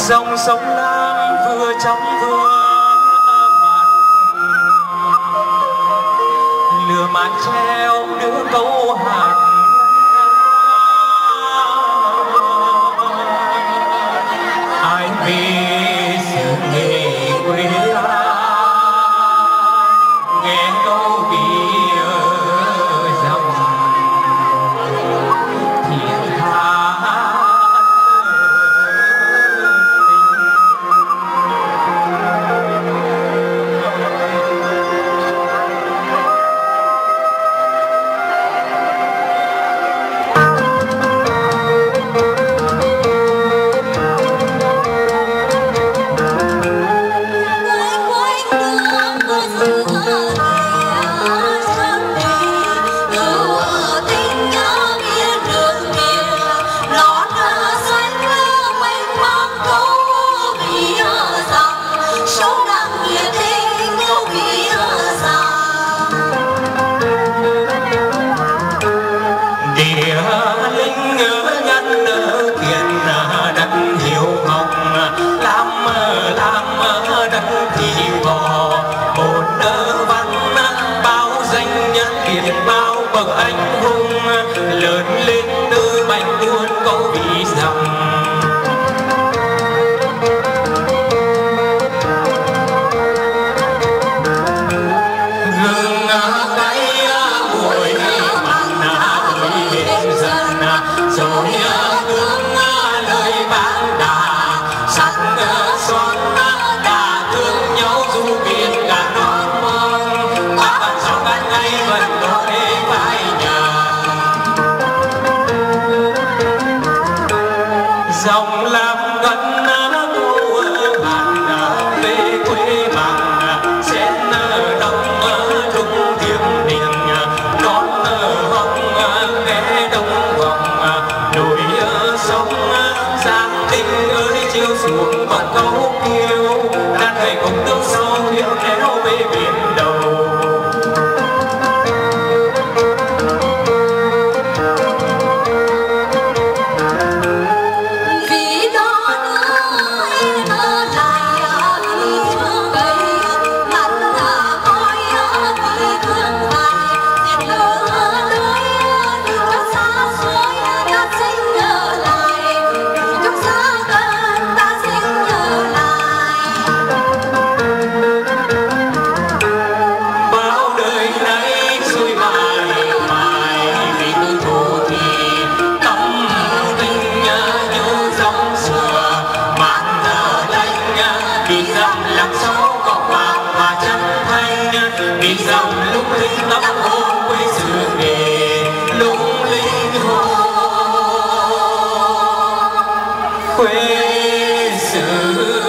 dòng sông Lam vừa trong vừa mặn, lửa màn treo đưa câu hát. Ai vì sự nghề quê ta nghe câu bia dòng thiên tha anh hùng lớn lên từ bánh buôn câu ví dặm. Gừng cay bụi mặn ơi lên dần rồi gương lời bán đà sắc son đã thương nhau dù biết cả non mong các bạn sau ngày ngày vẫn đôi vai nhà. Dòng làm gần câu bạn về quê bằng sen đông trung tiếng miền non hồng nghe đông vòng đồi sông Giang Tinh ơi chiều xuống còn câu kiêu đàn thầy cùng tương sâu hiếu kéo về biển đầu. Vì dòng lung linh ngắm hồn quê xưa nghề lung linh hồn quê xưa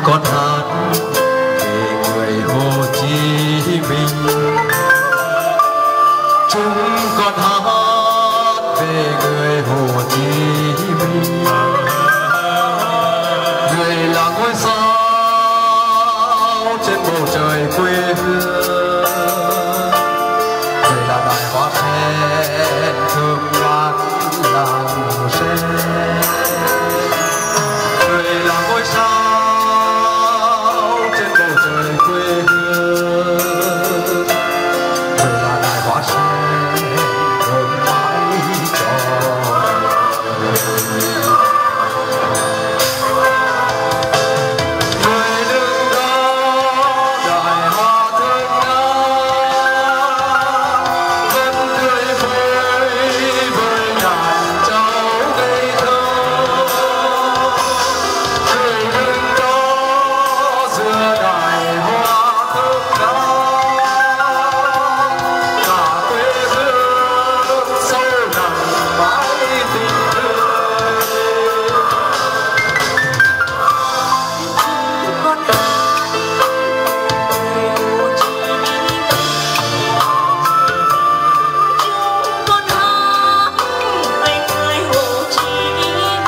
con hát về người Hồ Chí Minh, chúng con hát về người Hồ Chí Minh. Người là ngôi sao trên bầu trời quê hương, người là đài hoa sen thơm ngát làng sen. Người là ngôi sao trên bầu trời quê hương, người là đài hoa sen thơm mãi cho đời. Người đứng đó đài hoa thơm ngát vẫn tươi vui với đàn cháu ngây thơ. Người đứng đó giữa đài hoa thơm ngát, cả quê hương sâu nặng mãi tình thương. Con hát về Hồ Chí Minh, con hát về người Hồ Chí Minh.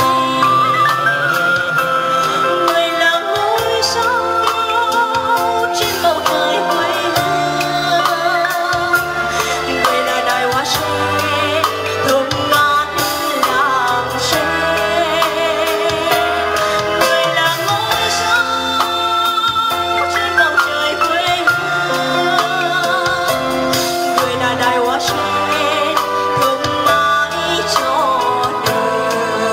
Người là ngôi sao trên bầu trời quê hương, người là đài hoa sen thơm ngát làng sen. Người là ngôi sao trên bầu trời quê hương, người là đài hoa sen thơm mãi cho đời.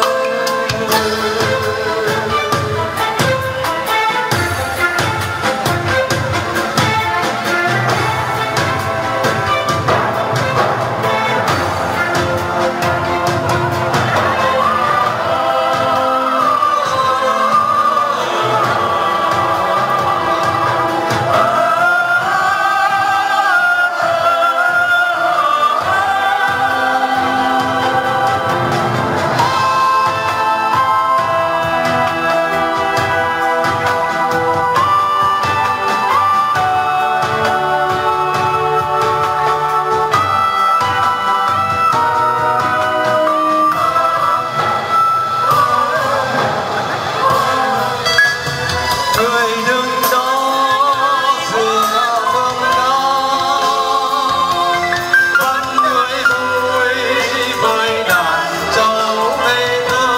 Người đứng đó giữa thơm ngát vẫn tươi vui với đàn cháu ngây thơ.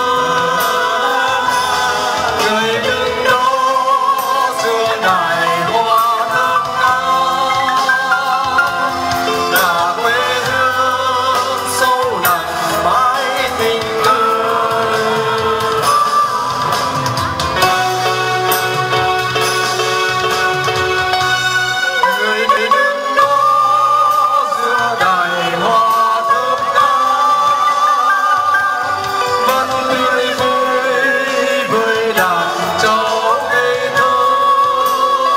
Người đứng đó giữa đài hoa thơm ngát, cả quê hương sâu nặng mãi tình thương. Người đứng đó giữa đài hoa thơm ngát vẫn tươi vui với đàn cháu ngây thơ.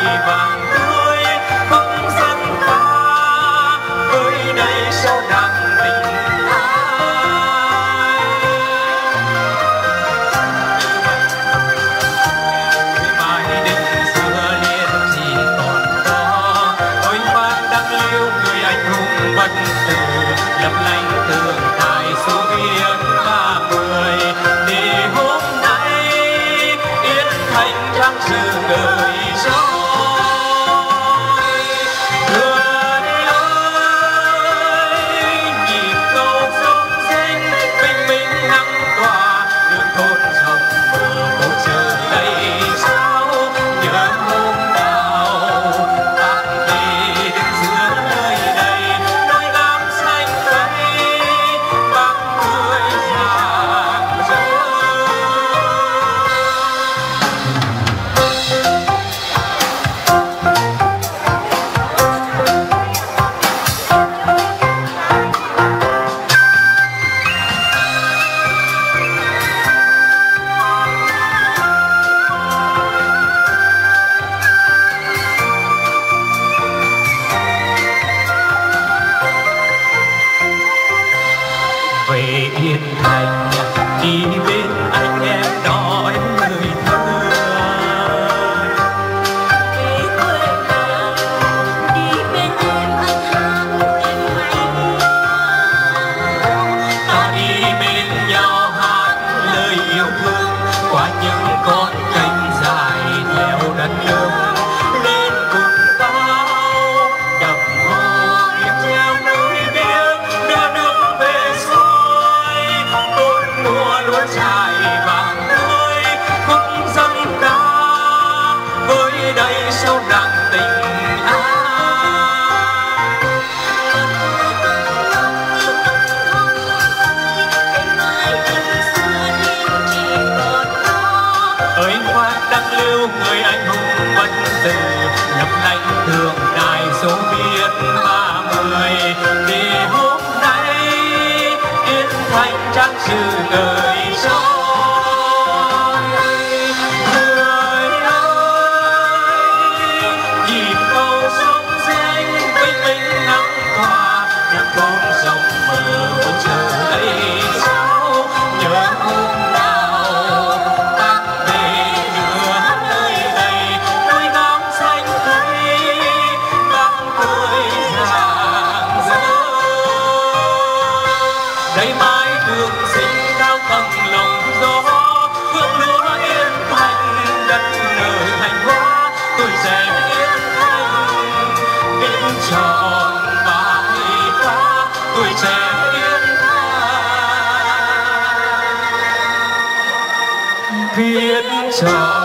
vàng tươi không dân ta với đây sâu đậm tình ai. Mãi định xưa liên chỉ còn đó ôi Phan Đăng Lưu người anh hùng bất tử lấp lánh tường đài số Việt 30 để hôm nay Yên Thành trang sử người dối. Người ơi nhịp cầu sông danh bình minh nắng tỏa đường thôn rộng mở bầu trời đầy sao nhớ hôm nào bạn về giữa nơi đây đôi ngắm xanh cây băng cười rạng rỡ. Về Yên Thành đi bên anh em đói người thương. Về quê nhà đi bên em anh hát em hay. Ta đi bên nhau hát lời yêu thương qua những con kênh dài theo đất nước lên cùng tao đập hò điệp treo núi biếc đưa nước về xuôi cội mùa lúa trải vàng tươi khúc dân ca với đây sâu đậm tình ai. Ơi Phan Đăng Lưu người anh hùng bất tử lấp lánh tường đài số Việt 30 để hôm nay Yên Thành trang sử người dối. Người ơi nhịp cầu sông danh bình minh nắng tỏa đường thôn rộng mở bầu trời đầy sao nhớ hôm nào bác về giữa nơi đây đôi ngắm xanh cây băng cười rạng rỡ. Đây mái đường xinh cao tầng lồng gió hương lúa Yên Thành đất nở thành hoa tuổi trẻ Yên Thành biết tròn bài ca tuổi trẻ Yên Thành biết tròn